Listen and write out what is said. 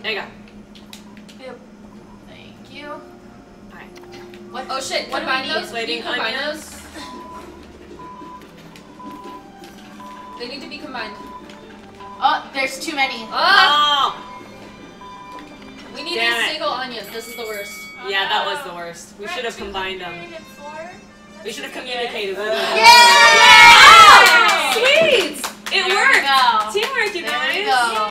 There you go. Yep. Thank you. Alright. What? Oh shit! What Combine do we need? those. Waiting Can you combine onions? those? They need to be combined. Oh, there's too many. Oh! We need Damn a it. single onion. This is the worst. Oh, Yeah, no. that was the worst. We We're should at have combined them. 204. We should have That's communicated. good. Yeah! Sweet! It There we worked! go. Teamwork, you There guys! we go.